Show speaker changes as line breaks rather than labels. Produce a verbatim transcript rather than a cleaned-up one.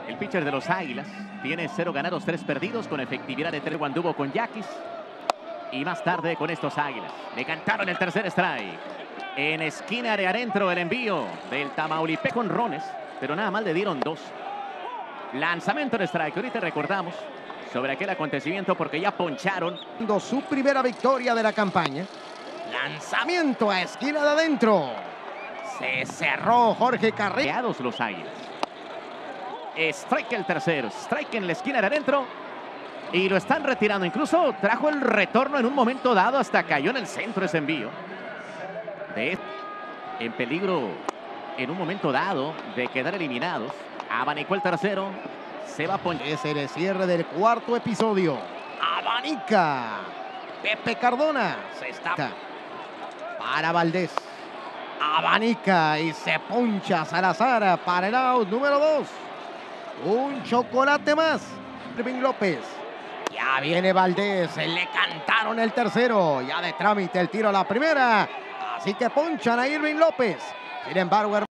El pitcher de los Águilas tiene cero ganados, tres perdidos, con efectividad de tres. Anduvo con Yaquis. Y más tarde con estos Águilas. Le cantaron el tercer strike. En esquina de adentro el envío del Tamaulipeco con Rones, pero nada más le dieron dos. Lanzamiento de strike. Ahorita recordamos sobre aquel acontecimiento porque ya poncharon.
Su primera victoria de la campaña. Lanzamiento a esquina de adentro. Se cerró Jorge Carrillo.
Los Águilas. Strike el tercero. Strike en la esquina de adentro. Y lo están retirando. Incluso trajo el retorno en un momento dado. Hasta cayó en el centro ese envío. De en peligro en un momento dado de quedar eliminados. Abanicó el tercero. Se va a poner.
Es el cierre del cuarto episodio. Abanica. Pepe Cardona. Se está. Para Valdés. Abanica y se poncha Salazar para el out número dos. Un chocolate más. Irving López. Ya viene Valdés. Le cantaron el tercero. Ya de trámite el tiro a la primera. Así que ponchan a Irving López. Sin embargo,